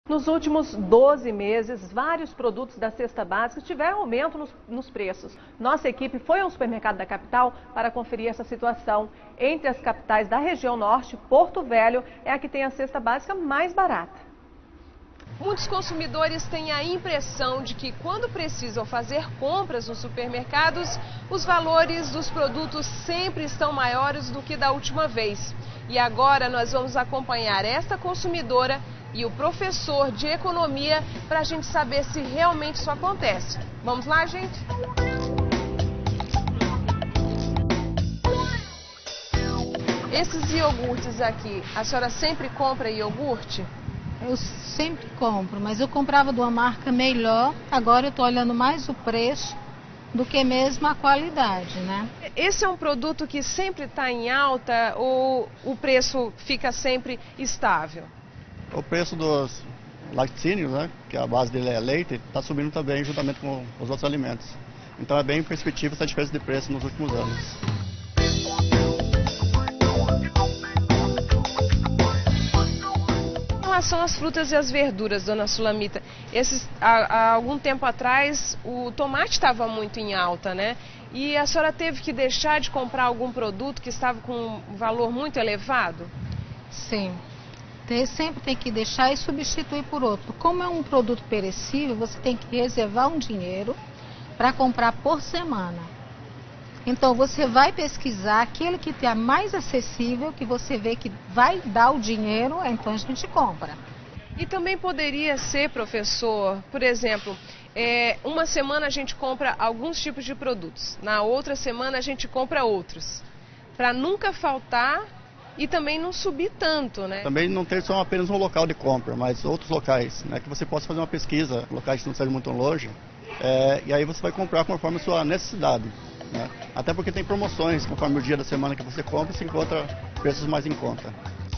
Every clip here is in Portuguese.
Nos últimos 12 meses, vários produtos da cesta básica tiveram aumento nos preços. Nossa equipe foi ao supermercado da capital para conferir essa situação. Entre as capitais da região norte, Porto Velho é a que tem a cesta básica mais barata. Muitos consumidores têm a impressão de que quando precisam fazer compras nos supermercados, os valores dos produtos sempre estão maiores do que da última vez. E agora nós vamos acompanhar esta consumidora e o professor de economia para a gente saber se realmente isso acontece. Vamos lá, gente? Esses iogurtes aqui, a senhora sempre compra iogurte? Eu sempre compro, mas eu comprava de uma marca melhor. Agora eu estou olhando mais o preço do que mesmo a qualidade, né? Esse é um produto que sempre está em alta ou o preço fica sempre estável? O preço dos laticínios, né, que a base dele é leite, está subindo também juntamente com os outros alimentos. Então é bem perspectiva essa diferença de preço nos últimos anos. Em relação às frutas e às verduras, dona Sulamita, há algum tempo atrás o tomate estava muito em alta, né? E a senhora teve que deixar de comprar algum produto que estava com um valor muito elevado? Sim. Sempre tem que deixar e substituir por outro. Como é um produto perecível, você tem que reservar um dinheiro para comprar por semana. Então você vai pesquisar aquele que está mais acessível, que você vê que vai dar o dinheiro, então a gente compra. E também poderia ser, professor, por exemplo, uma semana a gente compra alguns tipos de produtos, na outra semana a gente compra outros, para nunca faltar e também não subir tanto, né? Também não ter só apenas um local de compra, mas outros locais, né? Que você possa fazer uma pesquisa, locais que não sejam muito longe, e aí você vai comprar conforme a sua necessidade, né? Até porque tem promoções, conforme o dia da semana que você compra, se encontra preços mais em conta.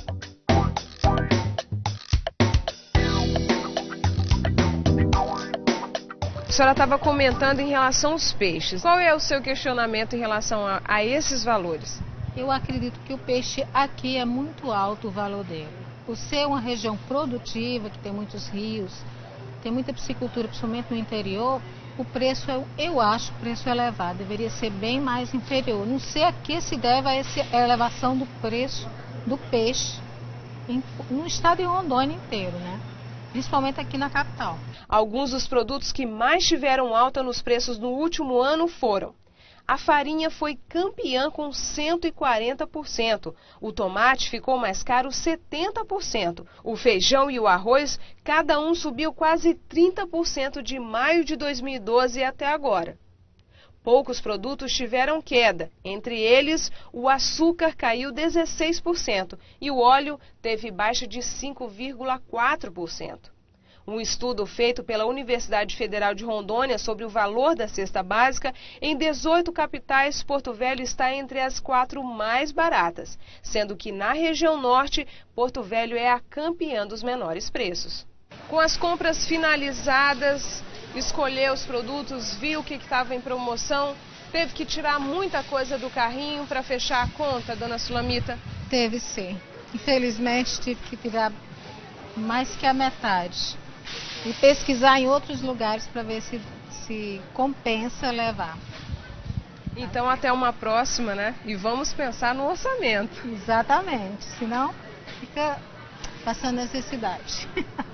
A senhora estava comentando em relação aos peixes. Qual é o seu questionamento em relação a esses valores? Eu acredito que o peixe aqui é muito alto o valor dele. Por ser uma região produtiva, que tem muitos rios, tem muita piscicultura, principalmente no interior, o preço, eu acho o preço elevado, deveria ser bem mais inferior. Não sei a que se deve a essa elevação do preço do peixe no estado de Rondônia inteiro, né? Principalmente aqui na capital. Alguns dos produtos que mais tiveram alta nos preços no último ano foram: a farinha foi campeã com 140%. O tomate ficou mais caro 70%. O feijão e o arroz, cada um subiu quase 30% de maio de 2012 até agora. Poucos produtos tiveram queda. Entre eles, o açúcar caiu 16% e o óleo teve baixa de 5,4%. Um estudo feito pela Universidade Federal de Rondônia sobre o valor da cesta básica, em 18 capitais, Porto Velho está entre as 4 mais baratas, sendo que na região norte, Porto Velho é a campeã dos menores preços. Com as compras finalizadas, escolheu os produtos, viu o que estava em promoção, teve que tirar muita coisa do carrinho para fechar a conta, dona Sulamita? Teve sim. Infelizmente tive que tirar mais que a metade. E pesquisar em outros lugares para ver se compensa levar. Então até uma próxima, né? E vamos pensar no orçamento. Exatamente, senão fica passando necessidade.